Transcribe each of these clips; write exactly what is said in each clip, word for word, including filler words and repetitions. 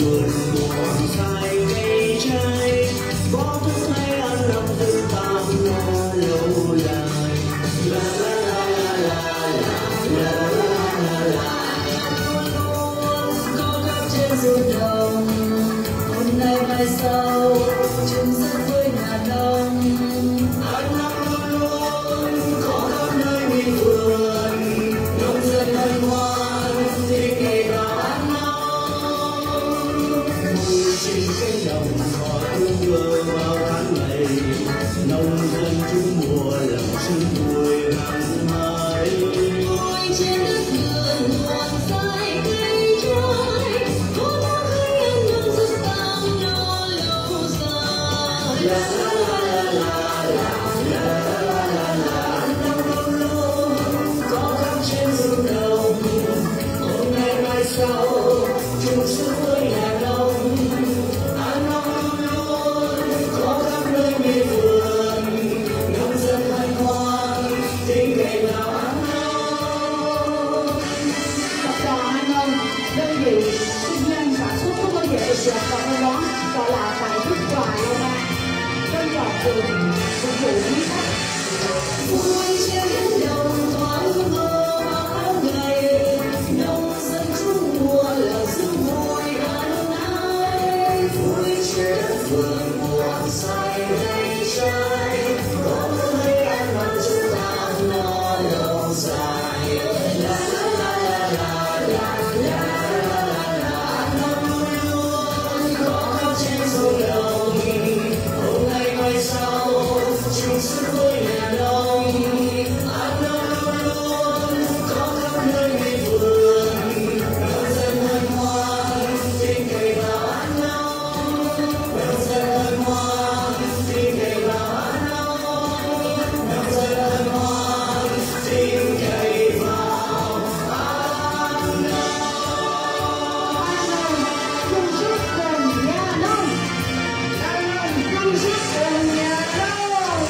vườn buồn say cây trái có thức hay ăn nằm tự tạm lo lâu dài. La la la la la la la la. Có khắp trên ruộng đồng, hôm nay mai sau chung sức với nhà nông. Anh nắng luôn luôn có khắp nơi miền vườn, nông dân hân hoan thích ngày nào ăn nóng. Mùi trên cánh đồng cỏ tung vừa vào tháng này, nông dân chung mùa lòng sinh vui hăng hái. Ngồi trên đất vườn buồn say cây trái, có thức hay ăn nằm tự tạm lo lâu dài. La la la la la la la la. Nắng luôn luôn có khắp trên ruộng đồng, hôm nay mai sau chung sức với nhà nông. Ăn nóng luôn luôn có khắp nơi miền vườn, nông dân hân hoan thích ngày nào ăn nóng. Tập đoàn An Nông, đơn vị kinh doanh sản xuất thuốc bảo vệ thực vật và phân bón, gọi là sản xuất quà lâu năm. Tên gọi vườn phục vụ quý khách. Vui trên đồng thoáng mơ bao ngày, nông dân chung mùa là sức vui hân hái. Vui trên vườn buồn say cây trái, có thức hay ăn nằm chúng ta lo lâu dài. La la la la la la la la. Nắng luôn luôn có khắp trên ruộng đồng, hôm nay mai sau chung sức với nhà nông. Ăn nắng luôn luôn có khắp nơi miền vườn, nông dân hân hoan thích ngày nào ăn nóng. Nông dân hân hoan thích ngày nào ăn nóng. Nông dân hân hoan thích ngày vào ăn nóng. Chung sức cùng nhà nông. An Nông chung sức cùng nhà nông.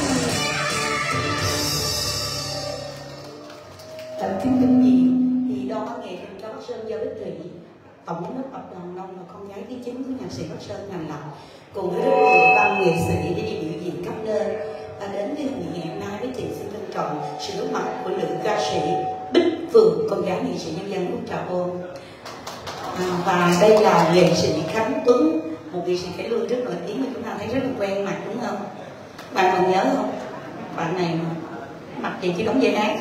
Kính thưa quý vị, thì đó nghệ thuật ca Bắc Sơn do Bích Thủy, tổng giám đốc tập đoàn Nông là con gái thứ chín của nhạc sĩ Bắc Sơn thành lập, cùng với rất nhiều ban nghệ sĩ để đi biểu diễn khắp nơi. Và đến với hội nghị ngày hôm nay, Bích Thủy xin trân trọng sự góp mặt của nữ ca sĩ Bích Phượng, con gái nghệ sĩ nhân dân Úc Trà Bôn. À, và đây là nghệ sĩ Khánh Tuấn, một nghệ sĩ cải lương rất nổi tiếng mà chúng ta thấy rất là quen mặt, đúng không? Bạn còn nhớ không? Bạn này mặt gì chỉ đóng vai ác.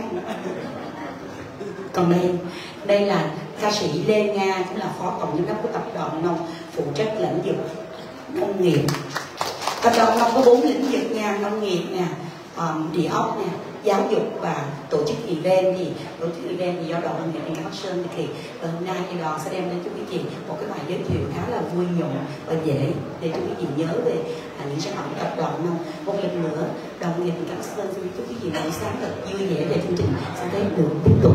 Còn đây, đây là ca sĩ Lê Nga, cũng là phó tổng giám đốc của tập đoàn Nông, phụ trách lĩnh vực nông nghiệp. Tập đoàn Nông có bốn lĩnh vực nha: nông nghiệp nè, um, địa ốc nè, giáo dục và tổ chức event. Thì tổ chức event thì do đoàn nghệ thuật Bắc Sơn thực hiện. Và hôm nay thì đoàn sẽ đem đến cho quý vị một cái bài giới thiệu khá là vui nhộn và dễ để cho quý vị nhớ về à, những sản phẩm của tập đoàn Nông. Một lần nữa, đoàn nghệ thuật Bắc Sơn xin chúc quý vị buổi sáng thật vui vẻ để chương trình sẽ thấy được tiếp tục.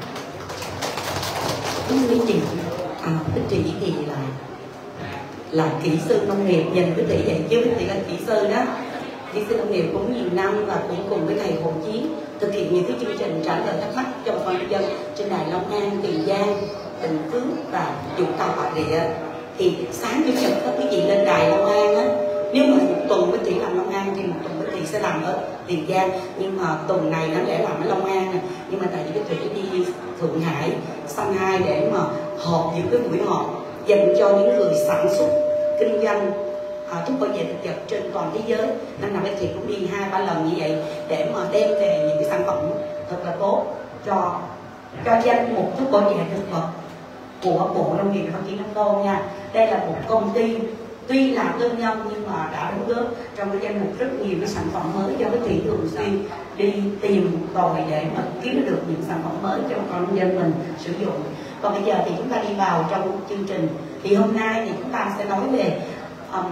Quý chị, à, Bích Thủy thì là là kỹ sư nông nghiệp, nhìn Bích Thủy vậy chứ Bích Thủy là kỹ sư đó, kỹ sư nông nghiệp cũng nhiều năm và cũng cùng với thầy Hồ Chiến thực hiện những cái chương trình trả lời thắc mắc cho bà con nhân dân trên đài Long An, Tiền Giang, Bình Phước và Vũng Tàu, Bà Rịa. Thì sáng chủ nhật các quý vị lên đài Long An á, nếu mà một tuần Bích Thủy làm Long An thì một tuần Bích Thủy sẽ làm ở Tiền Giang, nhưng mà tuần này nó lẽ làm ở Long An nè, nhưng mà tại vì Bích Thủy đi Thượng Hải, Shanghai để mà họp những cái buổi họp dành cho những người sản xuất kinh doanh à, thuốc bảo vệ thực vật trên toàn thế giới, nên là Bích Thủy cũng đi hai ba lần như vậy để mà đem về những cái sản phẩm thật là tốt cho cho danh mục thuốc bảo vệ thực vật của Bộ Nông nghiệp và Phát triển Nông thôn nha. Đây là một công ty tuy là tư nhân nhưng mà đã đóng góp trong cái danh mục rất nhiều cái sản phẩm mới do Bích Thủy thường xuyên đi tìm tòi để mà kiếm được những sản phẩm mới cho con nông dân mình sử dụng. Còn bây giờ thì chúng ta đi vào trong chương trình. Thì hôm nay thì chúng ta sẽ nói về um,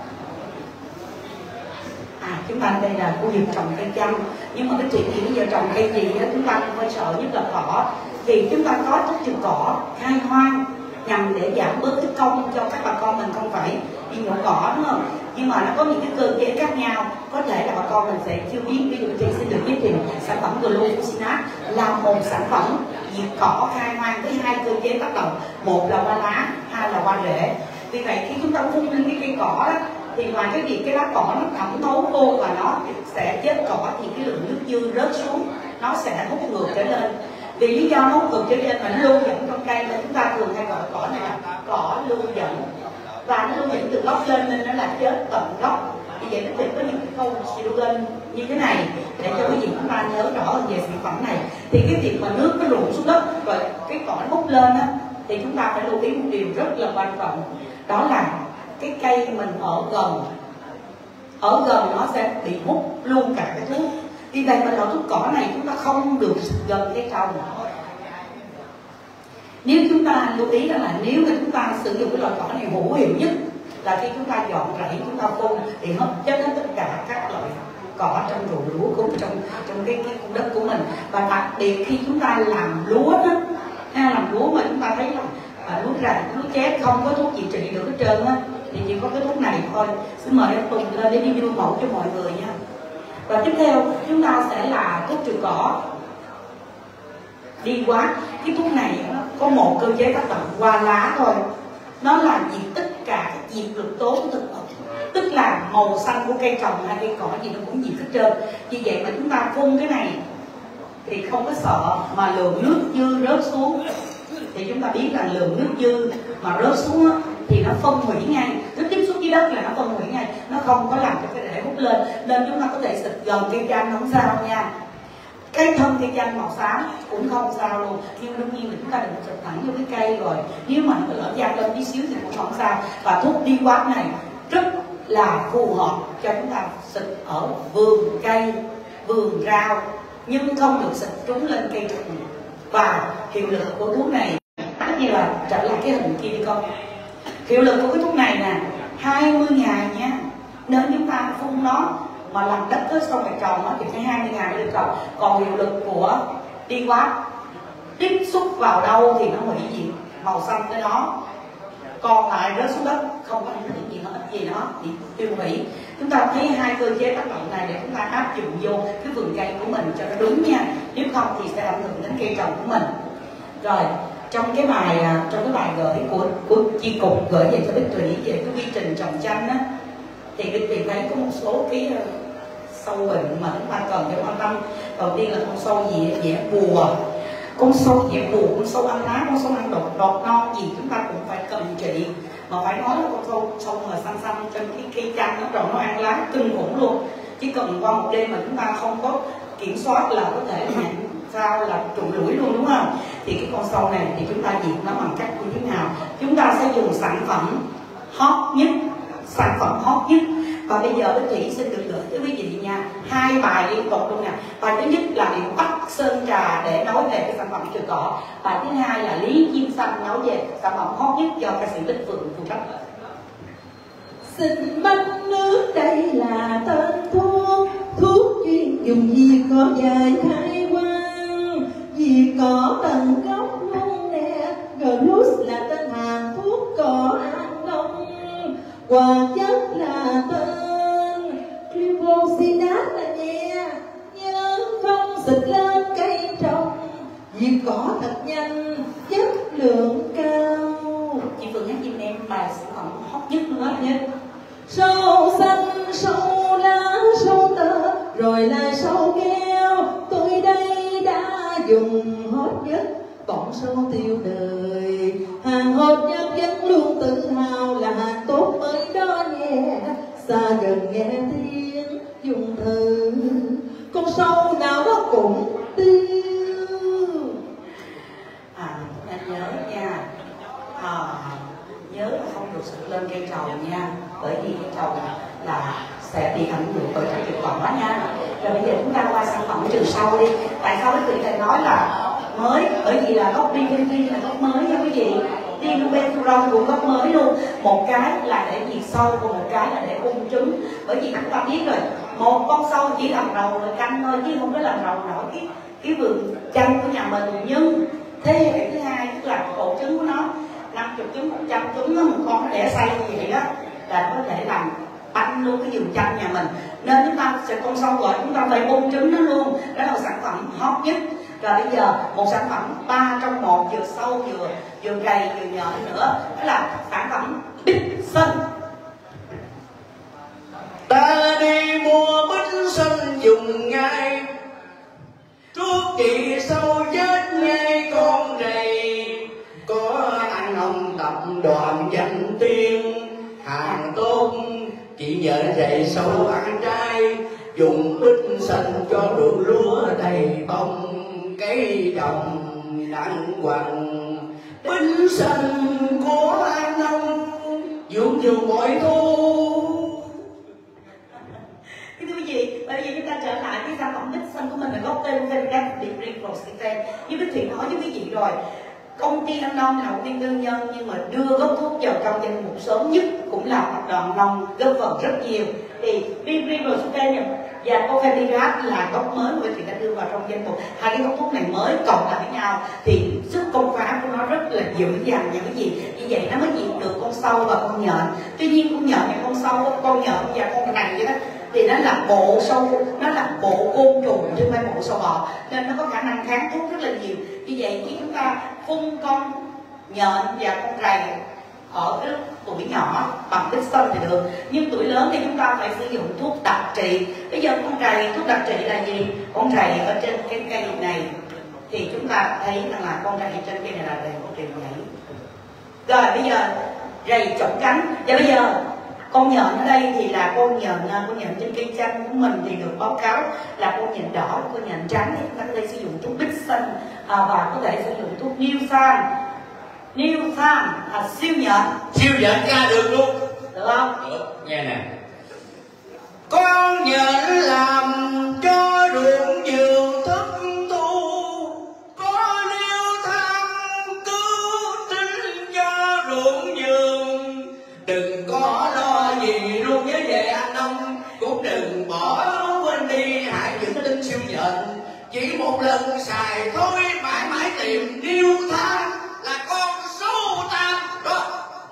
à chúng ta đây là khu vực trồng cây chanh, nhưng mà cái chuyện thì bây giờ trồng cây gì đó chúng ta cũng phải sợ nhất là cỏ. Thì chúng ta có thuốc trừ cỏ khai hoang nhằm để giảm bớt cái công cho các bà con mình không phải đi nhổ cỏ, đúng không? Nhưng mà nó có những cái cơ chế khác nhau, có thể là bà con mình sẽ chưa biết. Ví dụ chị sẽ được giới thiệu sản phẩm Glufosinate là một sản phẩm diệt cỏ khai hoang với hai cơ chế tác động: một là qua lá, hai là qua rễ. Vì vậy khi chúng ta phun lên cái cây cỏ đó thì ngoài cái việc cái lá cỏ nó thẩm thấu vô và nó sẽ chết cỏ thì cái lượng nước dư rớt xuống nó sẽ hút ngược trở lên. Vì lý do nó hút ngược trở lên mà nó lưu dẫn trong cây nên chúng ta thường hay gọi cỏ này là cỏ lưu dẫn, và nó lưu dẫn từ gốc lên nên nó là chết tận gốc. Vì vậy nó có những cái câu slogan như thế này để cho quý vị chúng ta nhớ rõ hơn về sản phẩm này. Thì cái việc mà nước nó rụng xuống đất rồi cái cỏ nó hút lên á thì chúng ta phải lưu ý một điều rất là quan trọng, đó là cái cây mình ở gần ở gần nó sẽ bị hút luôn cả cái thuốc. Vì vậy mà loại thuốc cỏ này chúng ta không được gần cây trồng. Nếu chúng ta lưu ý đó là nếu mà chúng ta sử dụng cái loại cỏ này hữu hiệu nhất là khi chúng ta dọn rẫy, chúng ta phun thì hấp chất hết tất cả các loại cỏ trong ruộng lúa của trong trong cái, cái khu đất của mình. Và đặc biệt khi chúng ta làm lúa đó, ha, làm lúa mà chúng ta thấy là à, lúa rành, lúa chét không có thuốc gì trị được hết trơn á thì chỉ có cái thuốc này thôi. Xin mời anh Tùng lên để đi đưa mẫu cho mọi người nha. Và tiếp theo chúng ta sẽ là thuốc trừ cỏ đi quá. Cái thuốc này nó có một cơ chế tác động qua lá thôi, nó làm diệt tất cả các diệt lực tố của thực vật, tức là màu xanh của cây trồng hay cây cỏ gì nó cũng diệt hết trơn. Vì vậy mà chúng ta phun cái này thì không có sợ mà lượng nước dư rớt xuống thì chúng ta biết là lượng nước dư mà rớt xuống á, thì nó phân hủy ngay, nó tiếp xúc với đất là nó phân hủy ngay, nó không có làm cho cái rễ hút lên. Nên chúng ta có thể xịt gần cây chanh không sao nha. Cái thân cây chanh màu xám cũng không sao luôn, nhưng đương nhiên là chúng ta đừng xịt thẳng vô cái cây rồi, nếu mà nó lỡ dao lên tí xíu thì cũng không sao. Và thuốc đi quát này rất là phù hợp cho chúng ta xịt ở vườn cây, vườn rau, nhưng không được xịt trúng lên cây trồng. Và hiệu lực của thuốc này tất nhiên là trở lại cái hình kia đi con. Hiệu lực của cái thuốc này nè hai mươi ngày nha, nếu chúng ta phun nó mà làm đất tới sau phải trồng thì phải hai mươi ngày mới được trồng. Còn hiệu lực của đi quát tiếp xúc vào đâu thì nó hủy diệt màu xanh tới đó, còn lại rớt xuống đất không có ảnh hưởng gì, nó ít gì nó bị tiêu hủy. Chúng ta thấy hai cơ chế tác động này để chúng ta áp dụng vô cái vườn cây của mình cho nó đúng nha, nếu không thì sẽ ảnh hưởng đến cây trồng của mình. Rồi trong cái bài trong cái bài gửi của của chi cục gửi về cho Bích Thủy về cái quy trình trồng chanh á, thì Bích Thủy thấy có một số cái sâu bệnh mà chúng ta cần phải quan tâm. Đầu tiên là con sâu gì dẻ bùa, con sâu dẻ bùa, con sâu ăn lá, con sâu ăn đọt đọt non gì chúng ta cũng phải cần trị. Mà phải nói là con sâu sâu mà xanh xanh trên cái cây chanh nó rồi nó ăn lá kinh khủng luôn. Chỉ cần qua một đêm mà chúng ta không có kiểm soát là có thể hạn sao là trụi lũi luôn, đúng không? Thì cái con sâu này thì chúng ta diệt nó bằng cách như thế nào? Chúng ta sẽ dùng sản phẩm hot nhất, sản phẩm hot nhất. Và bây giờ Bích Thủy xin được gửi tới quý vị nha hai bài liên tục luôn nè. Bài thứ nhất là liệu Bắc Sơn Trà để nói về cái sản phẩm trừ cỏ. Bài thứ hai là Lý Chim Xanh nói về sản phẩm hot nhất do ca sĩ Bích Phượng phụ trách. Xin bánh nước đây là tên thuốc, thuốc chuyên dùng diệt cỏ dài khai quang, diệt cỏ tận gốc luôn nè. Glus là tên hàng thuốc cỏ an đông, hoạt chất là tên glyphosate là nhẹ, nhớ không xịt lên cây trồng, diệt cỏ thật nhanh, chất lượng cao. Chị Phượng nhắc giùm em bài sản phẩm hot nhất luôn đó nhé. Sâu xanh, sâu lá, sâu tơ, rồi là sâu keo. Tôi đây đã dùng hot nhất, bọn sâu tiêu đời. Hàng hot nhất vẫn luôn tự hào là hàng tốt mới đó nhé. Xa gần nghe tiếng dùng thử, con sâu nào đó cũng tiêu. À, anh nhớ nha, à, nhớ là không được xịt lên cây trồng nha, bởi vì cây trồng là sẽ bị ảnh hưởng bởi trừ cỏ nha. Rồi bây giờ chúng ta qua sản phẩm trừ sâu đi. Tại sao quý vị thầy nói là mới? Bởi vì là gốc bê en pê là gốc mới nha quý vị. Dinubenturon cũng gốc mới luôn. Một cái là để diệt sâu, còn một cái là để ung trứng. Bởi vì chúng ta biết rồi, một con sâu chỉ làm rầu rồi canh thôi chứ không có làm rầu nổi cái cái vườn chanh của nhà mình. Nhưng thế hệ thứ hai tức là ổ trứng của nó năm mươi trứng, một trăm trứng, một con nó đẻ xay như vậy đó là có thể làm banh luôn cái vườn chanh nhà mình. Nên chúng ta sẽ con sâu gọi chúng ta phải ung trứng nó luôn. Đó là một sản phẩm hot nhất. Rồi bây giờ một sản phẩm ba trong một, vừa sâu vừa vừa gầy vừa nhợ nữa, đó là sản phẩm Bích xanh. Ta đi mua bích xanh dùng ngay, trước chị sau chết ngay con rầy. Có anh ông tập đoàn danh tiếng hàng tốt, chị vợ rầy sâu ăn trái, dùng bích xanh cho ruộng lúa đầy bông, cây trồng đặng hoàng. Bích xanh của anh ông dưỡng nhiều bội thu. Cái quý vị, bây giờ chúng ta trở lại cái sản phẩm bích xanh của mình là gốc tên của Femicap Diprifloxifan. Như Bích Thủy nói với quý vị rồi, công ty Nam Nông là một công ty tư nhân nhưng mà đưa gốc thuốc vào trong danh mục sớm nhất cũng là tập đoàn Nông góp phần rất nhiều. Thì Diprifloxifan và Femicap là gốc mới của Bích Thủy đã đưa vào trong danh mục. Hai cái gốc thuốc này mới cộng lại với nhau thì sức công phá của nó rất là dữ dằn nha quý vị. Như vậy nó mới diệt được con sâu và con nhện. Tuy nhiên con nhện và con sâu, con nhện và con này vậy đó thì nó là bộ sâu, nó là bộ côn trùng chứ không phải bộ sâu bọ, nên nó có khả năng kháng thuốc rất là nhiều. Như vậy khi chúng ta phun con nhện và con rầy ở cái tuổi nhỏ bằng bích xanh thì được, nhưng tuổi lớn thì chúng ta phải sử dụng thuốc đặc trị. Bây giờ con rầy, thuốc đặc trị là gì? Con rầy ở trên cái cây này thì chúng ta thấy rằng là con rầy trên cây này là rầy con rầy nhảy. Rồi bây giờ rầy chổng cánh, và bây giờ con nhện ở đây thì là con nhện, con nhện trên cây chanh của mình thì được báo cáo là con nhện đỏ, con nhện trắng thì chúng ta có thể sử dụng thuốc bích xanh à, và có thể sử dụng thuốc Newsan. Newsan là siêu nhện. Siêu nhện ra được luôn, được không? Được, nghe nè. Con nhện làm cho ruộng vườn thất thu, có liêu tham cứu tính cho ruộng vườn. Đừng có lo gì luôn nhớ về anh ông, cũng đừng bỏ quên đi hãy những tinh siêu nhện. Chỉ một lần xài thôi mãi mãi tìm liêu tham là con số tam đó.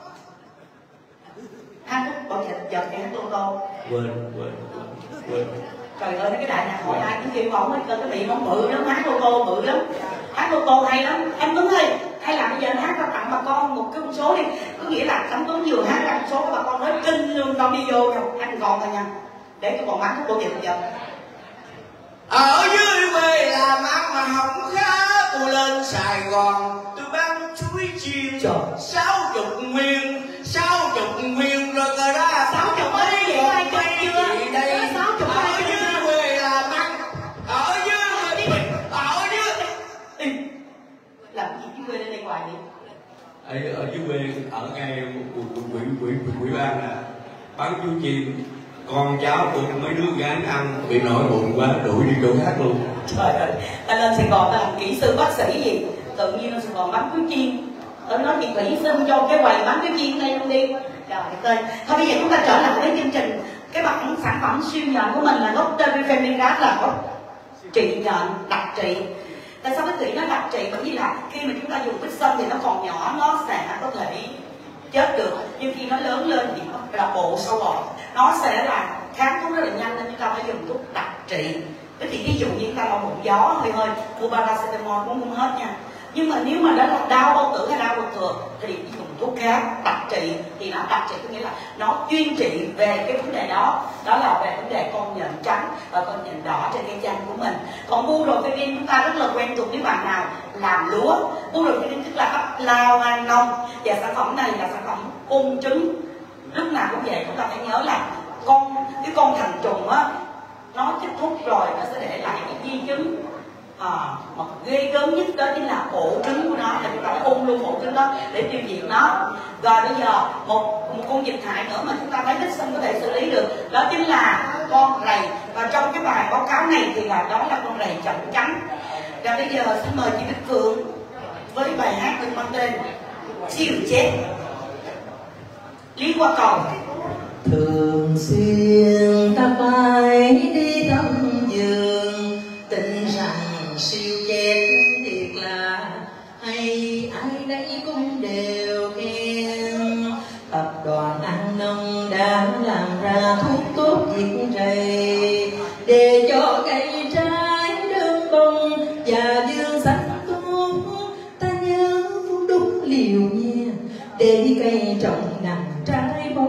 Hát thuốc bảo vệ chợt nghe hát tô tô. Quên quên quên. Trời ơi, cái đại nhạc hội ai cũng kêu bóng cái cái miệng bóng bự lắm, hát tô tô bự lắm, hát tô tô hay lắm. Em Tuấn ơi, hay là bây giờ anh hát ra tặng bà con một cái con số đi, có nghĩa là anh Tuấn vừa hát ra một số các bà con nói kinh luôn, đâu đi vô đâu anh còn thôi nha, để cho còn bán thuốc bảo vệ bây giờ. Ở dưới quê làm ăn mà không khá, tôi lên Sài Gòn tôi bán chuối chiên sáu chục nguyên, sáu chục nguyên rồi cơ đó. Sáu chục mấy vậy ai chơi chưa? Đây sáu chục ở dưới quê làm ăn, ở dưới ở dưới làm gì dưới quê lên đây hoài vậy? Ở, ở dưới quê ở ngay quỹ quỹ quỹ ban nè, bán chuối chiên, con cháu của mấy đứa gán ăn bị nổi bụng quá đuổi đi chỗ khác luôn. Trời ơi, ta lên Sài Gòn ta làm kỹ sư bác sĩ gì, tự nhiên lên Sài Gòn bán chuối chiên. Ở nói chị Thủy xin cho cái quầy bán chuối chiên đây luôn đi. Trời ơi, thôi bây giờ chúng ta trở lại với chương trình. Cái bản sản phẩm siêu nhện của mình là gốc Femicap, là gốc trị nhện đặc trị. Tại sao cái Thủy nó đặc trị? Bởi vì là khi mà chúng ta dùng bích xanh thì nó còn nhỏ, nó sẽ có thể chết được, nhưng khi nó lớn lên thì nó là bộ sâu bọ, nó sẽ là kháng thuốc rất là nhanh, nên chúng ta phải dùng thuốc đặc trị. Thế thì ví dụ như chúng ta đau bụng gió hơi hơi mua paracetamol cũng không hết nha, nhưng mà nếu mà đó là đau bao tử hay đau ruột thừa thì dùng thuốc khác đặc trị. Thì nó đặc trị có nghĩa là nó chuyên trị về cái vấn đề đó, đó là về vấn đề con nhện trắng và con nhện đỏ trên cây chanh của mình. Còn Burophilin chúng ta rất là quen thuộc, nếu bạn nào làm lúa, Burophilin tức là ấp lao an nông, và sản phẩm này là sản phẩm ung trứng. Lúc nào cũng vậy, chúng ta phải nhớ là con cái con thành trùng á, nó chích thuốc rồi nó sẽ để lại cái di chứng à, mà ghê gớm nhất đó chính là ổ trứng của nó, là chúng ta phải ung luôn ổ trứng đó để tiêu diệt nó. Rồi bây giờ một một con dịch hại nữa mà chúng ta thấy bích xanh có thể xử lý được, đó chính là con rầy. Và trong cái bài báo cáo này thì là đó là con rầy chổng cánh. Và bây giờ xin mời chị Bích Phượng với bài hát được mang tên Chiều Chết. Lý Qua Cầu. Thường xuyên ta phải đi thăm vườn, tin rằng siêu chết thiệt là hay, ai đây cũng đều khen. Tập đoàn An Nông đã làm ra thuốc tốt diệt rầy, để cho cây trái đơn bông và dương xanh tốt. Ta nhớ phun đúng liều nha, để cây trồng nằm trái bông.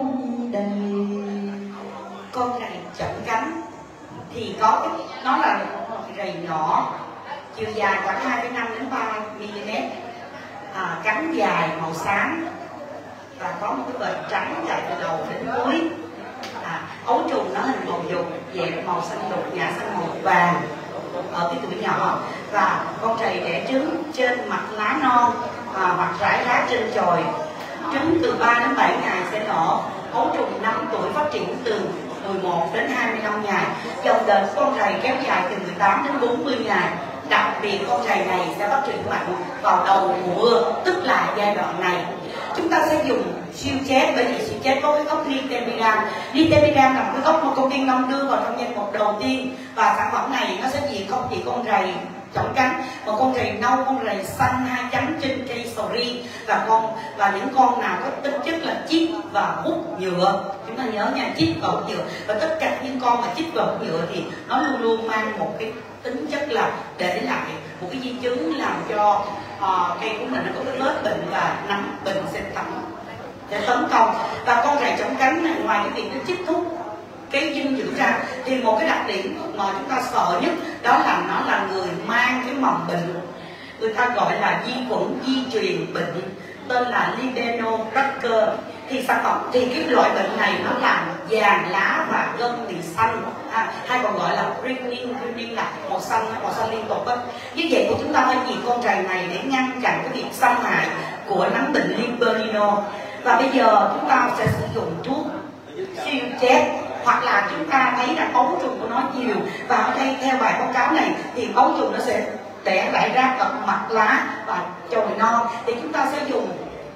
thì có cái nó là rầy nhỏ, chiều dài khoảng hai phẩy năm đến ba mi li mét, à, cánh dài màu xám và có một cái vệt trắng dài từ đầu đến cuối. À, ấu trùng nó hình bầu dục, dẹp màu xanh lục, ngã xanh màu vàng ở cái tuổi nhỏ, và con trầy đẻ trứng trên mặt lá non à, hoặc rải rác trên chồi. Trứng từ ba đến bảy ngày sẽ nở. Ấu trùng năm tuổi phát triển từ mười một đến hai mươi lăm ngày. Dòng đời của con trầy kéo dài từ mười tám đến bốn mươi ngày. Đặc biệt con trầy này sẽ phát triển mạnh vào đầu mùa mưa, tức là giai đoạn này. Chúng ta sẽ dùng siêu chết, bởi vì siêu chết có cái gốc Nitemiram. Nitemiram là một cái gốc mà công ty Long đưa vào trong danh mục đầu tiên, và sản phẩm này nó sẽ diệt không chỉ con rầy chỏng cánh mà con rầy nâu, con rầy xanh hai chấm trên cây sầu riêng, và con và những con nào có tính chất là chích và hút nhựa. Chúng ta nhớ nha, chích và hút nhựa, và tất cả những con mà chích và hút nhựa thì nó luôn luôn mang một cái tính chất là để lại một cái di chứng làm cho uh, cây của mình nó có cái vết bệnh và nấm bệnh sẽ tấn sẽ tấn công. Và con rầy chỏng cánh này, ngoài cái việc nó chích thuốc cái dinh dưỡng ra, thì một cái đặc điểm mà chúng ta sợ nhất đó là nó là người mang cái mầm bệnh, người ta gọi là vi khuẩn di truyền bệnh, tên là Libenobracker. Thì sản phẩm thì cái loại bệnh này nó làm vàng lá và gân bị xanh, à, hay còn gọi là greening, greening là màu xanh, màu xanh liên tục á. Như vậy thì chúng ta phải diệt con trầy này để ngăn chặn cái việc xâm hại của nấm bệnh Liberino. Và bây giờ chúng ta sẽ sử dụng thuốc siêu chết, hoặc là chúng ta thấy là ấu trùng của nó nhiều, và ở đây theo bài báo cáo này thì ấu trùng nó sẽ đẻ rải rác ở mặt lá và chồi non, thì chúng ta sẽ dùng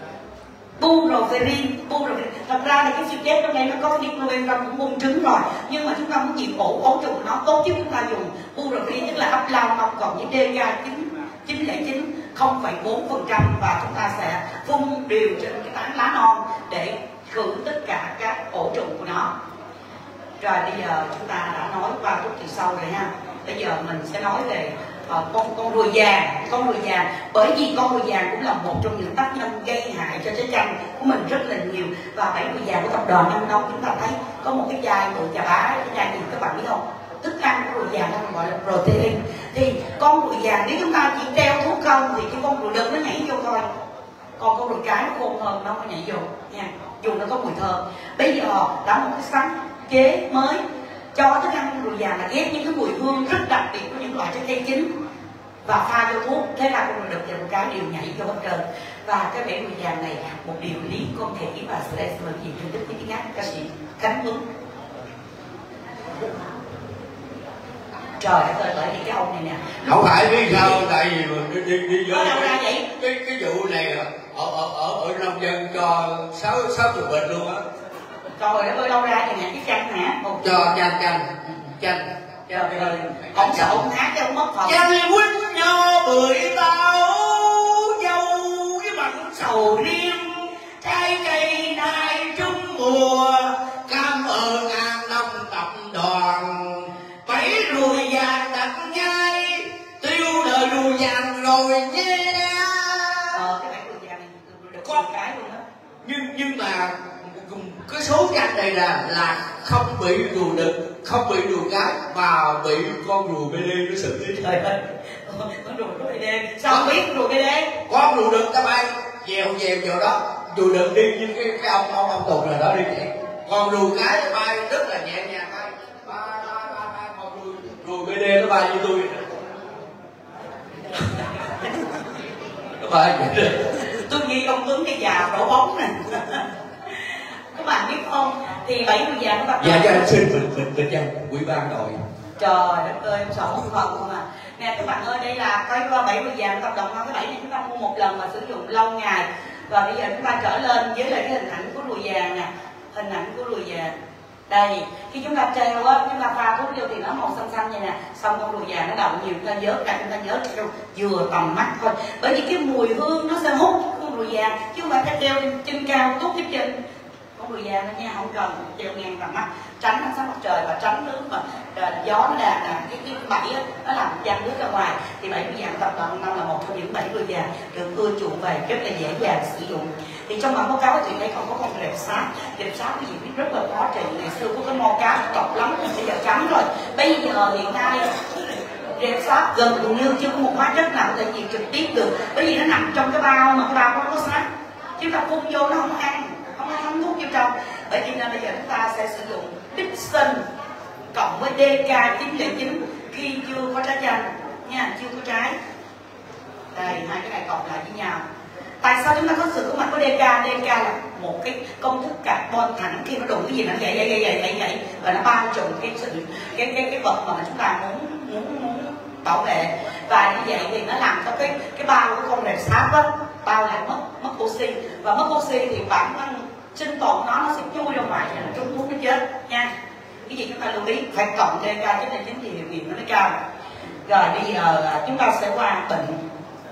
Bupropion. Bupropion thật ra thì cái siêu chết trong đây nó có Diclofenac cũng bung trứng rồi, nhưng mà chúng ta muốn diệt ổ ấu trùng nó tốt nhất chúng ta dùng Bupropion, tức là ấp lao mong còn với đê ca chín lẻ chín không phẩy bốn phần trăm, và chúng ta sẽ phun đều trên cái tán lá non để khử tất cả các ổ trùng của nó. Rồi bây giờ chúng ta đã nói qua thuốc trừ sâu rồi ha. Bây giờ mình sẽ nói về uh, con con ruồi vàng. Con ruồi vàng, bởi vì con ruồi vàng cũng là một trong những tác nhân gây hại cho trái chanh của mình rất là nhiều. Và bảy ruồi vàng của tập đoàn Nam Đông chúng ta thấy có một cái chai bự chà bá, cái chai gì các bạn biết không? Thức ăn của ruồi vàng nó gọi là protein. Thì con ruồi vàng nếu chúng ta chỉ treo thuốc không thì cái con ruồi đực nó nhảy vô thôi. Còn con ruồi cái nó khôn hơn, nó không nhảy vô nha. Dùng nó có mùi thơm. Bây giờ đã một cái sáng chế mới cho thức ăn ruồi vàng là ghép những cái mùi hương rất đặc biệt của những loại trái cây chín và pha cho thuốc, thế là con ruồi đực và con cá đều nhảy vô hết trơn. Và cái bể ruồi vàng này một điều lý con thể và stress mà gì trên tích tiếng hát ca sĩ Khánh Tuấn. Trời đất ơi, bởi vì cái ông này nè không phải biết sao, tại vì đi đi đi vô cái, cái, cái cái vụ này ở ở ở ở nông dân cho sáu sáu chục bịch luôn á. Trời đất ơi, đâu ra thì nè, cái chanh hả? Một Cho chanh chanh chanh trời ơi, ông sợ ông hát chứ ông mất phần. chanh quýt nho bưởi táo dâu với mặn sầu riêng, trái cây nai trúng mùa, cảm ơn an đông tập đoàn, bảy ruồi vàng đặt ngay tiêu đời ruồi vàng rồi nhé. Ờ, cái bảy ruồi vàng này được con cái luôn á. nhưng nhưng mà cái số chanh này là là không bị ruồi đực, không bị ruồi cái, mà bị con ruồi bê đê nó xử lý. Trời ơi, con ruồi bê đê, sao không biết ruồi bê đê? Con ruồi đực ta bay dèo dèo vào đó, ruồi đực đi như cái cái ông ông ông Tùng là đó đi vậy. Còn ruồi cái nó bay rất là nhẹ nhàng, bay ba ba ba ba, còn ruồi ruồi bê đê nó bay như tôi. Nó bay vậy. Tôi nghĩ ông Tuấn cái già đổ bóng nè. Các bạn biết không, thì bảy ruồi vàng các bạn. Dạ cho anh xin mình mình mình cho quỹ ban đội. Trời đất ơi, sợ không phần không à. Nè các bạn ơi, đây là cái bảy ruồi vàng tập đoàn Hoa cái bảy này chúng ta mua một lần mà sử dụng lâu ngày. Và bây giờ chúng ta trở lên với lại cái hình ảnh của ruồi vàng nè, hình ảnh của ruồi vàng. Đây, khi chúng ta treo á, chúng ta pha thuốc vô thì nó màu xanh xanh như nè, xong con ruồi vàng nó đậu nhiều, chúng ta nhớ ra, chúng ta nhớ treo vừa tầm mắt thôi. Bởi vì cái mùi hương nó sẽ hút con ruồi vàng, chứ không phải treo trên cao tốt cái chân. có người già nữa nha, không cần treo ngang tầm mắt, tránh ánh sáng mặt trời và tránh nước mà gió nó đà là cái cái bẫy á, nó làm văng nước ra ngoài. Thì bảy mươi dạng tập đoàn năm là một trong những bảy người già được ưa chuộng và rất là dễ dàng sử dụng. Thì trong bản báo cáo chị thấy còn có con rệp sáp. Rệp sáp cái gì biết rất là khó trị. Ngày xưa có cái mo cá cọc lắm, bây giờ cấm rồi. Bây giờ hiện nay rệp sáp gần như chưa có một hóa chất nào có thể diệt trực tiếp được, bởi vì nó nằm trong cái bao mà cái bao nó có sáp, chúng ta phun vô nó không ăn, không thấm thuốc vô trong. Bởi vì nên bây giờ chúng ta sẽ sử dụng Dixon cộng với D K chín không chín khi chưa có trái chanh nha, chưa có trái. Đây hai cái này cộng lại với nhau. Tại sao chúng ta có sự có mặt của D K? D K là một cái công thức carbon thẳng, khi nó đụng cái gì nó vậy vậy vậy vậy vậy vậy và nó bao trùm cái sự cái cái cái vật mà chúng ta muốn muốn muốn bảo vệ, và như vậy thì nó làm cho cái cái bao của con rệp sáp á, bao lại mất mất oxy, và mất oxy thì bản thân sinh tồn nó nó sẽ chui ra ngoài và nó trúng thuốc nó chết nha. Cái gì chúng ta lưu ý phải cộng D K chín không chín thì điều kiện nó mới cao. Rồi bây giờ chúng ta sẽ qua bệnh.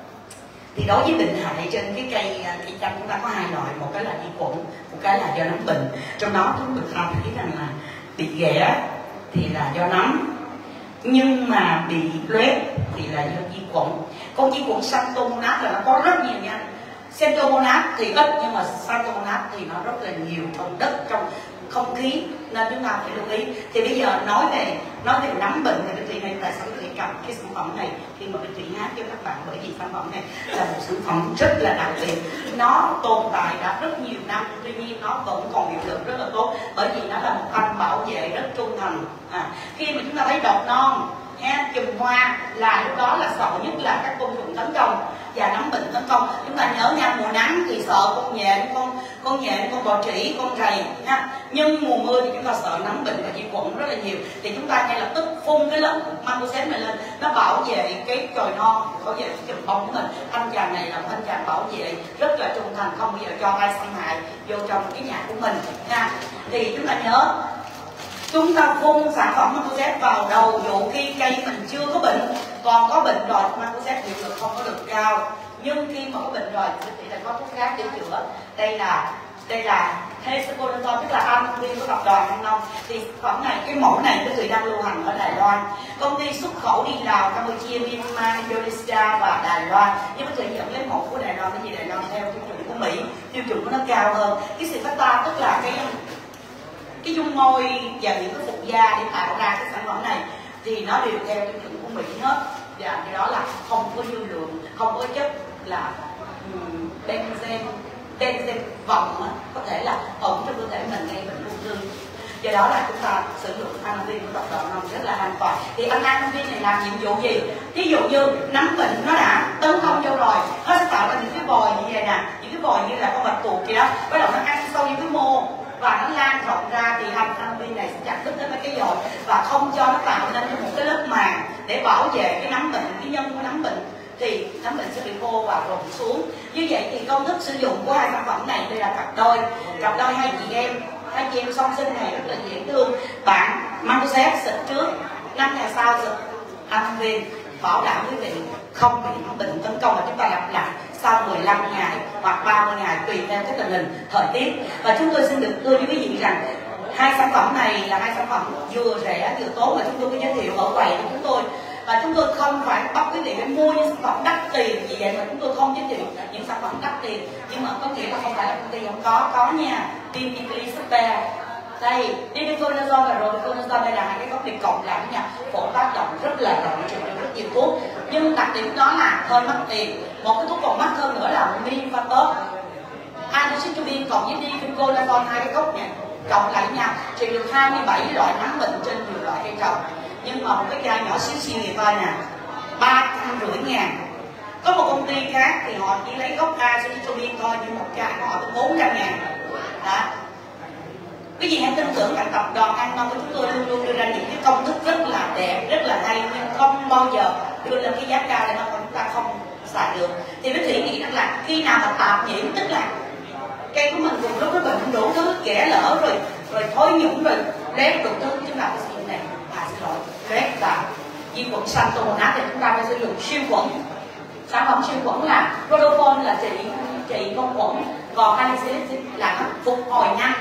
Thì đối với bệnh hại trên cái cây cây chanh chúng ta có hai loại, một cái là vi khuẩn, một cái là do nấm bệnh. Trong đó chúng ta thấy rằng là bị ghẻ thì là do nấm, nhưng mà bị loét thì là do vi khuẩn. Con vi khuẩn Xanthomonas là nó có rất nhiều nha. Xanthomonas thì ít nhưng mà Xanthomonas thì nó rất là nhiều trong đất, trong không khí, nên chúng ta phải lưu ý. Thì bây giờ nói về nói về nấm bệnh thì cái này tại sao cái cầm cái sản phẩm này khi mà cái chị hát cho các bạn, bởi vì sản phẩm này là một sản phẩm rất là đặc biệt, nó tồn tại đã rất nhiều năm, tuy nhiên nó vẫn còn hiệu lực rất là tốt, bởi vì nó là một thanh bảo vệ rất trung thành. À, khi mà chúng ta thấy đọt non nha, chùm hoa là lúc đó là sợ nhất là các côn trùng tấn công và nấm bệnh tấn công. Chúng ta nhớ nha, mùa nắng thì sợ con nhện, con con nhện, con bọ trĩ, con rầy nha. Nhưng mùa mưa thì chúng ta sợ nấm bệnh và vi khuẩn rất là nhiều. Thì chúng ta ngay lập tức phun cái lớp Mancozeb này lên, nó bảo vệ cái chồi non, bảo vệ cái chùm bông của mình. Anh chàng này là một anh chàng bảo vệ rất là trung thành, không bao giờ cho ai xâm hại vô trong cái nhà của mình nha. Thì chúng ta nhớ, chúng ta phun sản phẩm Mancozeb vào đầu vụ khi cây mình chưa có bệnh, còn có bệnh rồi Mancozeb hiệu lực không có được cao. Nhưng khi mà có bệnh rồi thì lại có thuốc khác để chữa. Đây là đây là Hexaconazole, tức là Anthraquin của tập đoàn An Nông. Thì phẩm này, cái mẫu này cái người đang lưu hành ở Đài Loan. Công ty xuất khẩu đi Lào, Campuchia, Myanmar, Indonesia và Đài Loan. Nhưng có thể dẫn lấy mẫu của Đài Loan, cái gì Đài Loan theo tiêu chuẩn của Mỹ, tiêu chuẩn của nó cao hơn. Cái Civata tức là cái cái dung môi và những cái phụ gia để tạo ra cái sản phẩm này thì nó đều theo tiêu chuẩn của Mỹ hết, và cái đó là không có dư lượng, không có chất là um, benzen benzen vòng á, có thể là ẩn trong cơ thể mình gây bệnh ung thư. Do đó là chúng ta sử dụng Anthraquin của tập đoàn Nông rất là an toàn. Thì anh Anthraquin này làm nhiệm vụ gì? Ví dụ như nấm bệnh nó đã tấn công vô rồi, nó sẽ tạo ra những cái vòi như vậy nè, những cái vòi như là con bạch tuộc kia đó, bắt đầu nó ăn sâu những cái mô và nó lan rộng ra, thì anh Anthraquin này sẽ chặt đứt đến mấy cái vòi và không cho nó tạo nên một cái lớp màng để bảo vệ cái nấm bệnh, cái nhân của nấm bệnh, thì nấm bệnh sẽ bị khô và rụng xuống. Như vậy thì công thức sử dụng của hai sản phẩm này, đây là cặp đôi, cặp đôi hai chị em, hai chị em song sinh này rất là dễ thương. Bạn Mancozeb xịt trước, năm ngày sau xịt Anthraquin, bảo đảm quý vị không bị nấm bệnh tấn công, và chúng ta lặp lại sau mười lăm ngày hoặc ba mươi ngày tùy theo cái tình hình thời tiết. Và chúng tôi xin được đưa với quý vị rằng hai sản phẩm này là hai sản phẩm vừa rẻ vừa tốt, mà chúng tôi có giới thiệu ở quầy của chúng tôi. Và chúng tôi không phải bắt quý vị phải mua những sản phẩm đắt tiền, vì vậy mà chúng tôi không giới thiệu những sản phẩm đắt tiền. Nhưng mà có nghĩa là không phải là công ty không có, có nha. Dimethylene Super, đây, Diniconazole và Robiconazole, đây là hai cái gốc biệt cộng lại với nhau, phổ tác động rất là rộng, sử dụng rất nhiều thuốc. Nhưng đặc điểm đó là hơi mắc tiền. Một cái thuốc còn mắc hơn nữa là Mifatos, Anitriptyline cộng với Diniconazole, hai cái gốc này cộng lại với nhau trị được hai mươi bảy loại nấm bệnh trên nhiều loại cây trồng. Nhưng mà một cái chai nhỏ xíu xíu này coi nè, ba trăm rưỡi ngàn. Có một công ty khác thì họ chỉ lấy gốc Anitriptyline thôi, nhưng một chai họ tới bốn trăm ngàn. Đó. Cái gì hãy tin tưởng rằng tập đoàn An Nông của chúng tôi luôn luôn đưa ra những cái công thức rất là đẹp, rất là hay, nhưng không bao giờ đưa lên cái giá cao để mà chúng ta không xài được. Thì với Thủy nghĩ rằng là khi nào mà tạp nhiễm, tức là cây của mình cùng lúc với bệnh không đủ thứ, kẻ lỡ rồi rồi thối nhũng rồi lét đủ thứ, chúng ta phải sử dụng này, à xin lỗi, lét và vi khuẩn Xanthomonas thì chúng ta phải sử dụng siêu khuẩn. Sản phẩm siêu khuẩn là Rodofon là trị trị con khuẩn, còn Anisolic là nó phục hồi nhanh.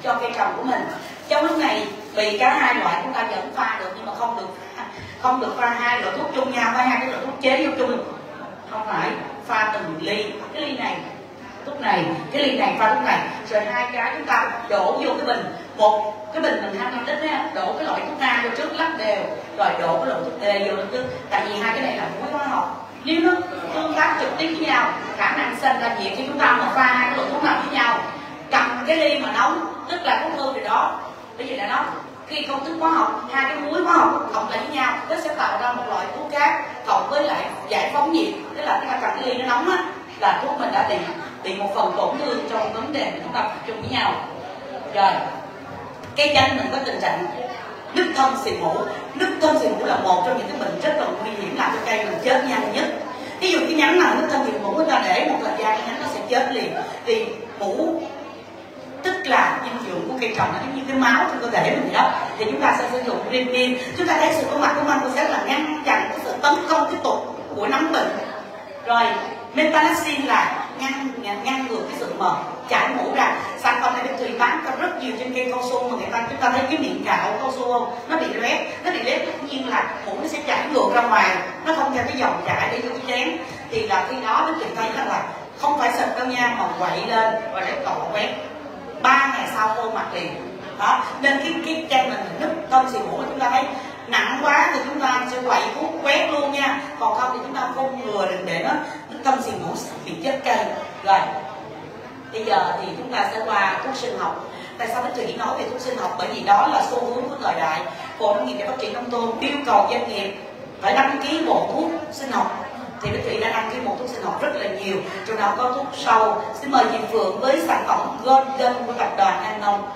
cho cây trồng của mình. Trong lúc này bị cả hai loại chúng ta vẫn pha được, nhưng mà không được không được pha hai loại thuốc chung nhau, pha hai cái loại thuốc chế vô chung, không phải pha từng ly. Cái ly này thuốc này, cái ly này pha thuốc này, rồi hai cái chúng ta đổ vô cái bình. Một cái bình mình hai mươi lít á, đổ cái loại thuốc A vô trước, lắc đều, rồi đổ cái loại thuốc D vô trước. Tại vì hai cái này là muối hóa học, nếu nó tương tác trực tiếp với nhau, khả năng sinh ra nhiệt. Khi chúng ta mà pha hai cái loại thuốc nào với nhau, cầm cái ly mà nóng, tức là thuốc hư thì đó, cái gì là nóng. Khi công thức hóa học, hai cái muối hóa học cộng lại với nhau, nó sẽ tạo ra một loại thuốc khác, cộng với lại giải phóng nhiệt, tức là cái cầm cái ly nó nóng á, là thuốc mình đã bị bị một phần tổn thương trong vấn đề mà chúng ta tập trung với nhau. Rồi cây chanh mình có tình trạng nứt thân xì mũ. Nứt thân xì mũ là một trong những cái bệnh rất là nguy hiểm, làm cho cây mình chết nhanh nhất. Ví dụ cái nhánh nào nứt thân xì mũ, người ta để một thời gian cái nhánh nó sẽ chết liền, vì mũ tức là dinh dưỡng của cây trồng, nó giống như cái máu trong cơ thể mình vậy đó. Thì chúng ta sẽ sử dụng Rinmin. Chúng ta thấy sự có mặt của mancozeb là ngăn chặn cái sự tấn công tiếp tục của nấm bệnh. Rồi metalaxin là ngăn ngăn, ngăn ngừa cái sự mà chảy mũ ra. Sản phẩm này Bích Thủy bán có rất nhiều trên cây cao su mà người ta, chúng ta thấy cái miệng gạo cao su không, nó bị loét, nó bị loét, tất nhiên là mũ nó sẽ chảy ngược ra ngoài, nó không theo cái dòng chảy để vô cái chén. Thì là khi đó Bích Thủy thấy là, là không phải xịt đâu nha, mà quậy lên và để cọ quét, ba ngày sau khô mặt liền đó. Nên cái cái chanh mình nứt tôm xì mũ mà chúng ta thấy nặng quá thì chúng ta sẽ quậy thuốc quét luôn nha, còn không thì chúng ta phun ngừa đừng để nó nứt tôm xì mũ bị chết cây. Rồi bây giờ thì chúng ta sẽ qua thuốc sinh học. Tại sao Bích Thủy nói về thuốc sinh học? Bởi vì đó là xu hướng của thời đại. Bộ Nông nghiệp và Phát triển Nông thôn yêu cầu doanh nghiệp phải đăng ký bộ thuốc sinh học, thì Bích Thủy đã đăng ký một thuốc sinh học rất là nhiều, trong đó có thuốc sâu. Xin mời chị Phượng với sản phẩm Golden của tập đoàn An Nông.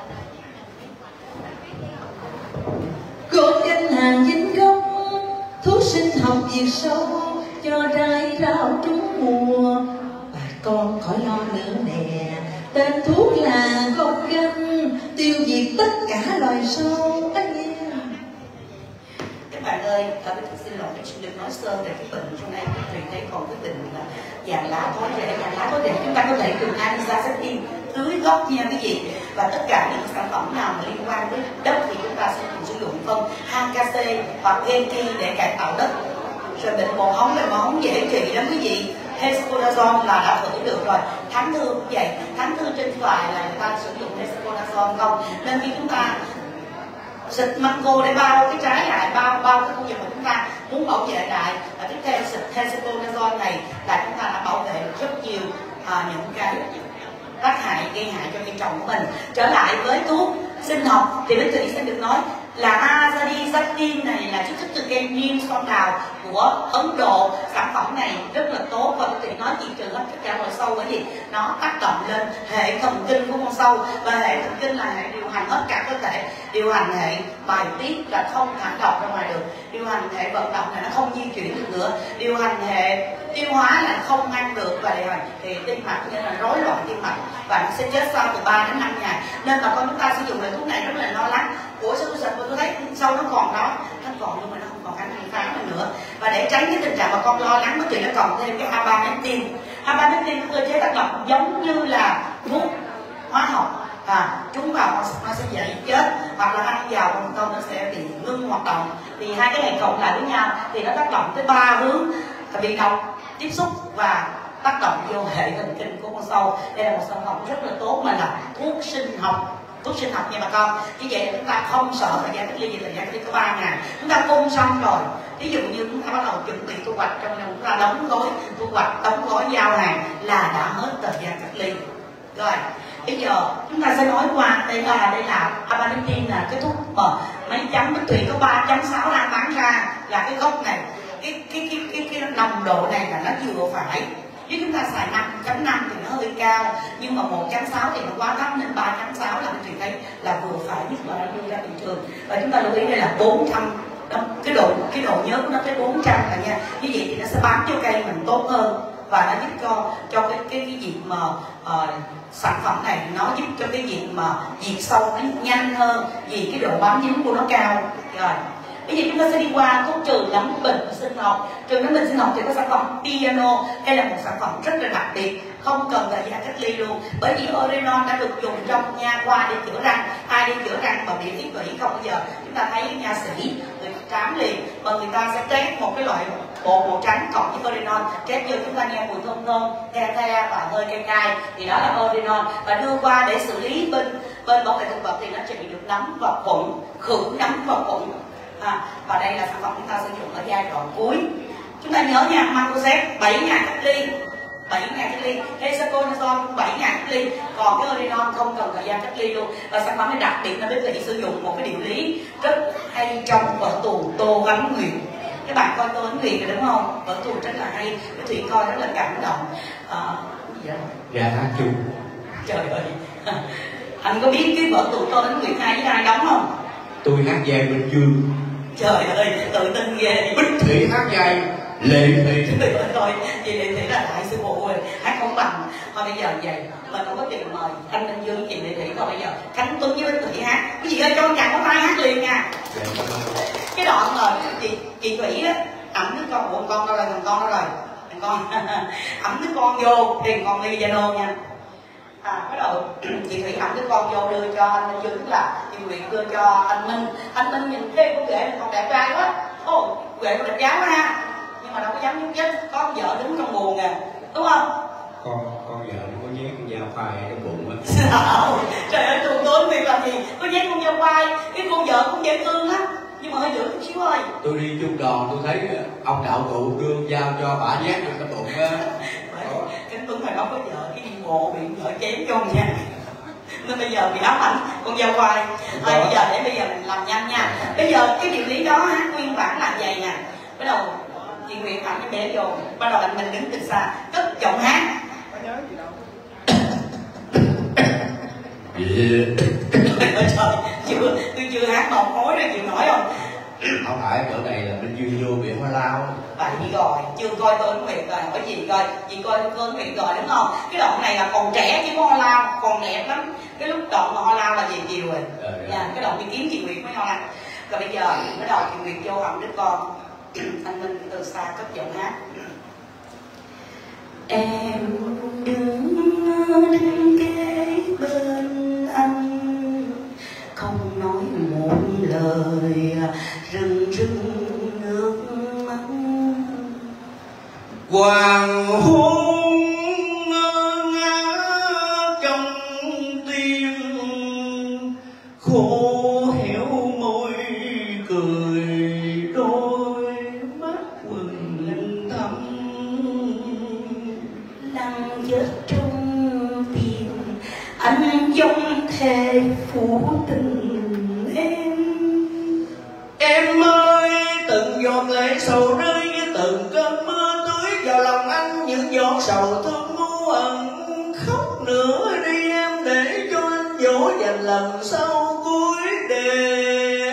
Golden hàng dính gốc, thuốc sinh học diệt sâu cho trái rau trúng mùa. Bà con khỏi lo nữa nè, tên thuốc là Golden, tiêu diệt tất cả loài sâu. Các bạn ơi, ta Bích Thủy xin lỗi, tôi xin được nói sơ về cái bệnh trong đây. Bích Thủy thấy còn cái bệnh là vàng lá thối rễ. Vàng lá thối rễ chúng ta có thể dùng anisacin tưới gốc nha quý vị. Và tất cả những sản phẩm nào mà liên quan đến đất thì chúng ta sẽ dùng sử dụng phân hát ca xê hoặc Genki để cải tạo đất. Rồi bệnh bồ hóng là bồ hóng dễ trị lắm quý vị. Hexaconazole là đã thử được rồi. Tháng thư cũng vậy, tháng thư trên phải là người ta sử dụng hexaconazole không. Nên khi chúng ta xịt mango để bao cái trái lại, bao bao cái khu vực mà chúng ta muốn bảo vệ lại, và tiếp theo xịt hexaconazole này là chúng ta đã bảo vệ được rất nhiều à, những cái tác hại gây hại cho cây trồng của mình. Trở lại với thuốc sinh học thì Bích Thủy sẽ được nói là azadirachtin này là chiết xuất từ cây niêm xoan đào của Ấn Độ. Sản phẩm này rất là tốt và Bích Thủy nói diệt trừ hết tất cả loài sâu, bởi vì nó tác động lên hệ thần kinh của con sâu, và hệ thần kinh là hệ điều hành hết cả cơ thể, điều hành hệ bài tiết là không thải độc ra ngoài được, điều hành hệ vận động là nó không di chuyển được nữa, điều hành hệ tiêu hóa là không ăn được, và điều hành thì tim mạch nên là rối loạn tim mạch và nó sẽ chết sau từ ba đến năm ngày. Nên bà con chúng ta sử dụng loại thuốc này rất là lo lắng. Ủa sao tôi xịt mà tôi thấy sâu nó còn đó, nó còn nhưng mà nó không còn khả năng phá này nữa. Và để tránh cái tình trạng bà con lo lắng, Bích Thủy nó còn thêm cái abamectin. Abamectin cơ chế tác động giống như là thuốc hóa học, à, trúng vào nó, nó sẽ dậy chết, hoặc là ăn vào con con nó sẽ bị ngưng hoạt động. Thì hai cái này cộng lại với nhau thì nó tác động tới ba hướng: bị độc, tiếp xúc và tác động vô hệ thần kinh của con sâu. Đây là một sản phẩm rất là tốt mà là thuốc sinh học. Thuốc sinh học nha bà con. Như vậy là chúng ta không sợ thời gian cách ly, thời gian cách ly có ba ngày chúng ta phun xong rồi. Ví dụ như chúng ta bắt đầu chuẩn bị thu hoạch, trong chúng ta đóng gói thu hoạch, đóng gói giao hàng là đã hết thời gian cách ly rồi. Bây giờ chúng ta sẽ nói qua đây là đây là abamectin, là cái thuốc mà mấy chấm Bích Thủy có ba chấm sáu đang bán ra, là cái gốc này, cái cái cái cái, cái nồng độ này là nó vừa phải. Nếu chúng ta xài năm chấm năm thì nó hơi cao, nhưng mà một chấm sáu thì nó quá thấp, nên ba chấm sáu là Bích Thủy thấy là vừa phải nhất và đã đưa ra thị trường. Và chúng ta lưu ý đây là bốn trăm, cái độ cái độ nhớ của nó tới bốn trăm là nha. Như vậy thì nó sẽ bám cho cây mình tốt hơn, và nó giúp cho cho cái cái cái việc mà uh, sản phẩm này nó giúp cho cái việc mà diệt sâu nó nhanh hơn, vì cái độ bám dính của nó cao. Rồi bây giờ chúng ta sẽ đi qua thuốc trừ nấm bệnh sinh học. Trừ nấm bệnh sinh học thì có sản phẩm Piano. Đây là một sản phẩm rất là đặc biệt không cần thời gian cách ly luôn, bởi vì Orenon đã được dùng trong nha khoa để chữa răng. Ai đi chữa răng mà bị tiết tủy không bao giờ chúng ta thấy nha sĩ người trám liền, mà người ta sẽ trét một cái loại bột màu trắng cộng với Orenon, trét vô chúng ta nghe mùi thơm thơm the the và hơi cay cay, thì đó là Orenon. Và đưa qua để xử lý bên bên bảo vệ thực vật thì nó trị được nấm và khuẩn, khử nấm và khuẩn. À, và đây là sản phẩm chúng ta sử dụng ở giai đoạn cuối. Chúng ta nhớ nha, Mancozeb bảy ngày cách ly, bảy ngày cách ly, Hexaconazole bảy ngày cách ly, còn cái Orenon không cần thời gian cách ly luôn. Và sản phẩm này đặc biệt là quý vị sử dụng một cái điều lý rất hay trong vở tù Tô Ánh Nguyệt. Các bạn coi Tô Ánh Nguyệt rồi đúng không? Vở tù rất là hay, cái Thủy coi rất là cảm động. À, gì đó? Dạ hát chung. Trời ơi, anh có biết cái vở tù Tô Ánh Nguyệt hai với ai đóng không? Tôi hát vai Bình Dương. Trời ơi, tự tin ghê. Bích Thủy hát vai Lệ Thủy. Thôi, chị Lệ Thủy là đại sư phụ rồi, hát không bằng. Thôi bây giờ vậy, mình không có tiền mời anh Bình Dương, chị Lệ Thủy. Còn bây giờ Khánh Tuấn với Bích Thủy hát. Cái gì ơi, cho chàng có tay hát liền nha. Cái đoạn mà chị, chị Thủy á, ẩm đứa con, ủa con đâu rồi, thằng con đâu rồi, thằng con ẩm đứa con vô, thì con đi Zalo nha. À, bắt đầu chị Thủy ẩm đứa con vô đưa cho anh Bình Dương, tức là chị Nguyệt đưa cho anh Minh. Anh Minh nhìn thấy con ghệ con đẹp trai quá, ô ghệ con đẹp trai quá ha, nhưng mà đâu có dám nhúc nhích, có vợ đứng trong buồn à, đúng không? Con con vợ có nhét con dao phai trong bụng á. Sao? Trời ơi, trùng tôi việc làm gì có nhét con dao phai, cái con vợ cũng dễ thương lắm, nhưng mà hơi dữ chút xíu ơi. Tôi đi chung đoàn tôi thấy ông đạo cụ đưa dao cho bả nhét trong cái bụng á. Cái Tuấn mà nó có vợ, cái đi bộ bị vợ chém cho nha, nên bây giờ bị ám ảnh con dao khoai. Thôi bây giờ để bây giờ mình làm nhanh nha. Bây giờ cái điều lý đó hát nguyên bản là vậy nè. Bắt đầu chị Nguyệt ẩm cái bé vô, bắt đầu anh mình đứng từ xa cất giọng hát. Trời ơi, chưa, tôi chưa hát một khối rồi chịu nổi không? Không phải bữa này là Minh Dương vô biển Hoa Lao. Vậy rồi, chưa coi Tô Ánh Nguyệt rồi, hỏi gì coi, chị coi Tô Ánh Nguyệt rồi đúng không? Cái đoạn này là còn trẻ chứ có Hoa Lao, còn đẹp lắm. Cái lúc đoạn mà Hoa Lao là về chiều rồi. Ờ, Dạ, cái đoạn đi kiếm chị Nguyệt mới Hoa Lao. Rồi bây giờ bắt đầu chị Nguyệt vô ẩm đứa con. Anh Minh từ xa cất giọng hát. Em đứng đứng kế bên anh, không nói một lời, rưng rưng nước mắt. Hoàng hôn ngơ ngác trong tim, khô héo môi cười, đôi mắt quầng thâm Lặng chết trong tim, anh giống thề phủ tình em. Em ơi, từng giọt lệ sầu rơi như từng cơn mưa tưới vào lòng anh, những giọt sầu thương ngu ẩn. Khóc nữa đi em để cho anh dỗ dành lần sau cuối đề.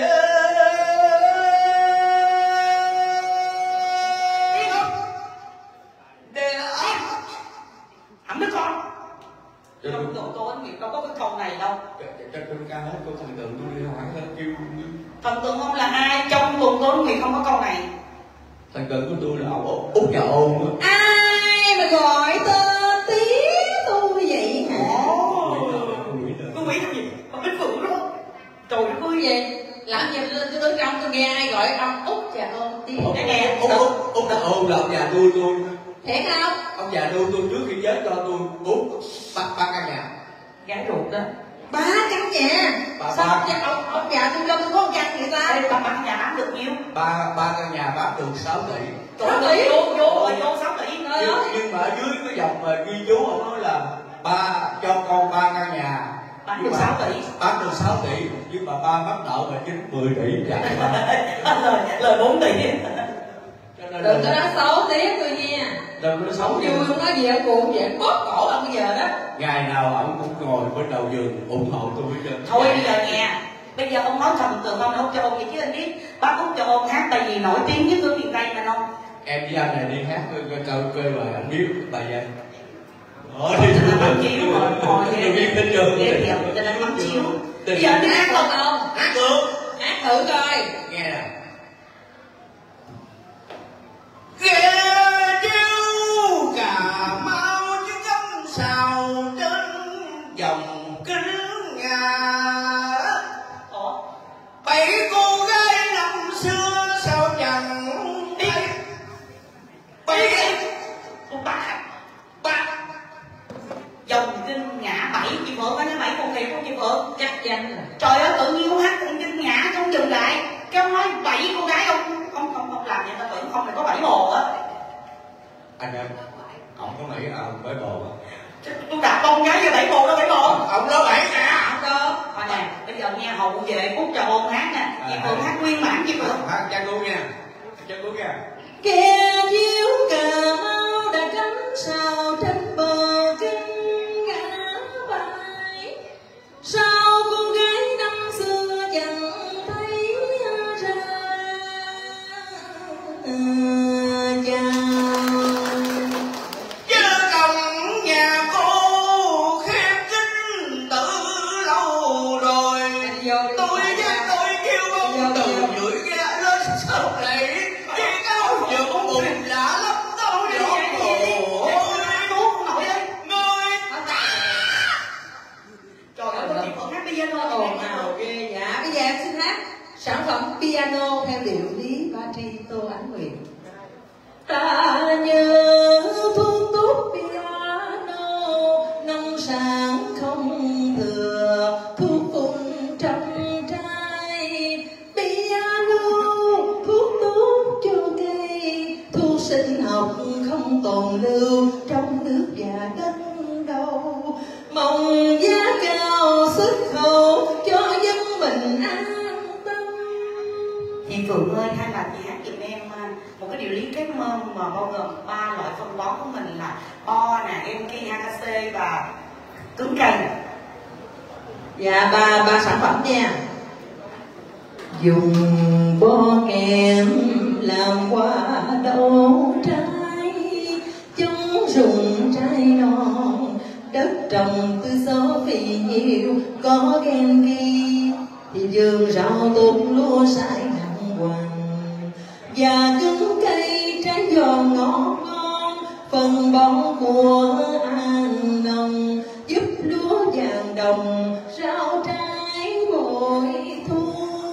Ẩm đứa con. Trong tổ Tô Ánh Nguyệt đâu có cái câu này đâu. Cho tôi ca hết câu thần tượng tôi đi hỏi hết kêu. Thần tượng không là ai, trong tuần Tô Ánh Nguyệt không có câu này. Thần tượng của tôi là ông Út Nhà Ôn á. Ai mà gọi tên tía tôi vậy hả? Cô Mỹ làm gì? Con Bích Phượng đúng không? Trời đất ơi Vậy làm gì lên tôi tới trong tôi nghe ai gọi ông Út Trà Ôn tía. Để nghe. Út Út Út Nhà Ôn là ông già nuôi tôi. Thiệt không? Ông già nuôi tôi trước khi chết cho tôi bốn ba ba căn nhà. Gái ruột đó. Ba căn nhà. Ba, Sao ba. ông, ông, ông già tôi cho tôi có một căn vậy ta? Đây ba căn nhà bán được nhiêu? Ba ba căn nhà bán được sáu tỷ. Trời ơi, vô vô rồi vô sáu tỷ. Nhưng, nhưng mà ở dưới cái dòng mà ghi chú ông nói là ba cho con ba căn nhà bán được sáu tỷ. bán được sáu tỷ, nhưng mà ba mắc nợ mà chính mười tỷ. Dạ, lời lời bốn tỷ. Đừng có nói xấu tía tôi nha. Đừng có xấu. Ông vui không nói gì ông buồn vậy, ông bóp cổ ông bây giờ đó. Ngày nào ông cũng ngồi bên đầu giường ủng hộ tôi hết trơn. Thôi bây giờ nghe, bây giờ ông nói thần tượng ông Út Cho Ôn vậy chứ anh biết bác Út Cho Ôn hát bài gì nổi tiếng nhất ở miền Tây mà không? Em với anh này đi hát coi câu coi bài anh biết bài gì. Ờ đi mắm chiếu rồi ngồi đi biết hết trơn. Ghê kìa, cho nên mắm chiếu. Bây giờ anh hát không không? Hát được. Hát thử coi. Nghe nè. Ghê chiếu Cà Mau chứ cấm dòng kinh ngã bảy. Chị Phượng phải nói bảy con thiệt không chị Phượng? Chắc chắn rồi. Trời ơi, tự nhiên ông hát con kinh ngã không dừng lại, cái ông nói bảy cô gái không không không không làm vậy, ta tưởng không là có bảy bồ á. Anh ơi, ông có nghĩ à bảy bồ á? Tôi đặt con gái với bảy bồ đó, bảy bồ Ông nói bảy nè. không có. Thôi nè, bây giờ nghe hậu về Cúc Trà Bồn hát nè. Chị Phượng hát nguyên bản chị Phượng. Hát chân luôn nha, chân luôn nha. Kẻ chiếu Cà Mau đã cắm sao trên bờ kinh ngã bài, sao con gái năm xưa chẳng thấy ra chào. Chứ cổng nhà cô khép kín từ lâu rồi, tôi với tôi kêu ông từ dưới ra lên sâu này, chứ cáo vừa có bụng lạ lắm đâu rõ khổ. Nuốt nổi ơi. Ngươi Trời ơi, chị Phượng hát piano chị Ồn nghe ào ghê. Dạ, bây giờ em xin hát sản phẩm piano theo điệu lý ba tri Tô Ánh Nguyệt. Ta nhớ thuốc tốt piano, nông sản không thừa, thuốc phun trong trái. Piano thuốc tốt cho cây, thuốc sinh học không còn lưu trong nước và đất đâu. Mong giá cao xuất khẩu cho dân mình an tâm. Chị Phượng ơi, hay là chị hát giùm em một cái điều lý kết mơm mà bao gồm ba loại phân bón của mình là bo nè, Enki, a ca xê và cứng cây. Dạ, ba ba sản phẩm nha. Dùng bo kèm làm hoa đậu trái, chống rụng trái non, đất trồng tươi xấu vì nhiều có Enki, thì vườn rau tốt lúa sai nặng hoàng, và cứng cây trái giòn ngọt ngon, phân bón của An Nông giúp lúa vàng đồng rau trái bội thu.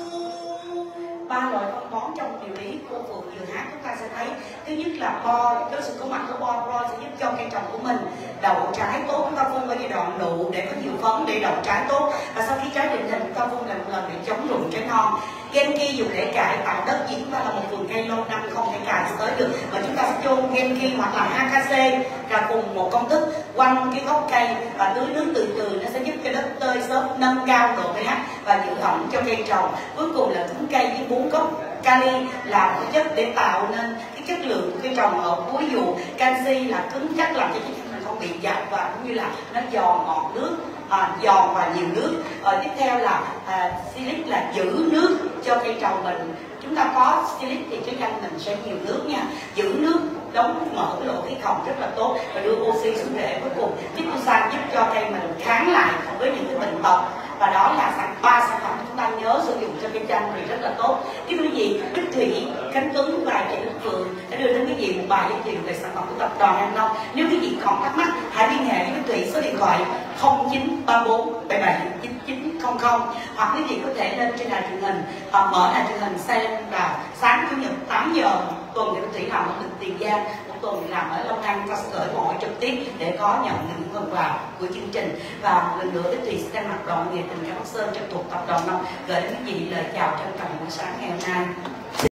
Ba loại phân bón trong điều lý cô Phượng vừa hát chúng ta sẽ thấy, thứ nhất là bo, cái sự có mặt của bo, bo sẽ giúp cho cây trồng của mình đậu trái tốt. Chúng ta phun ở giai đoạn nụ để có nhiều phấn để đậu trái tốt, và sau khi trái định hình chúng ta phun lại một lần để chống rụng trái non. Genki dùng để cải tạo đất, vì chúng ta là một vườn cây lâu năm không thể cài tới được, mà chúng ta sẽ chôn Genki hoặc là a ca xê ra cùng một công thức quanh cái gốc cây và tưới nước từ từ, nó sẽ giúp cho đất tơi xốp, nâng cao độ pH và giữ ẩm cho cây trồng. Cuối cùng là cứng cây với bốn gốc kali là một chất để tạo nên cái chất lượng của cây trồng ở cuối vụ. Canxi là cứng chắc làm cho cây mình không bị dập, và cũng như là nó giòn ngọt nước, à, giòn và nhiều nước. Ờ, tiếp theo là à, silic là giữ nước cho cây trồng mình. Chúng ta có silic thì trái chanh mình sẽ nhiều nước nha, giữ nước, đóng mở cái lỗ khí hồng rất là tốt và đưa oxy xuống rễ. Cuối cùng Chitosan giúp cho cây mình kháng lại với những cái bệnh tật. Và đó là sản ba sản phẩm chúng ta nhớ sử dụng cho cây chanh thì rất là tốt. Cái quý vị Bích Thủy, Khánh Tuấn và chị Đức Phượng đã đưa đến quý vị một bài giới thiệu về sản phẩm của tập đoàn An Nông. Nếu quý vị còn thắc mắc hãy liên hệ với Bích Thủy số điện thoại không chín ba bốn bảy bảy chín chín không không, hoặc quý vị có thể lên trên đài truyền hình hoặc mở đài truyền hình xem là sáng chủ nhật tám giờ tuần thì Bích Thủy làm ở tỉnh Tiền Giang, một tuần thì làm ở Long An. Chúng ta sẽ gửi mọi trực tiếp để có nhận những phần quà của chương trình. Và một lần nữa Bích Thủy sẽ thay mặt đoàn nghệ tình Cam Bắc Sơn trực thuộc tập đoàn Nông gửi đến quý vị lời chào trân trọng buổi sáng ngày hôm nay.